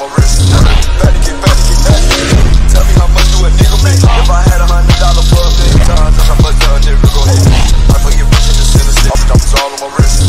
my wrist. Better get back. Tell me how much do a nigga make? If I had $100 for a million times, that's how much a nigga go hit. I put your bitch in the center, diamonds all on my wrist.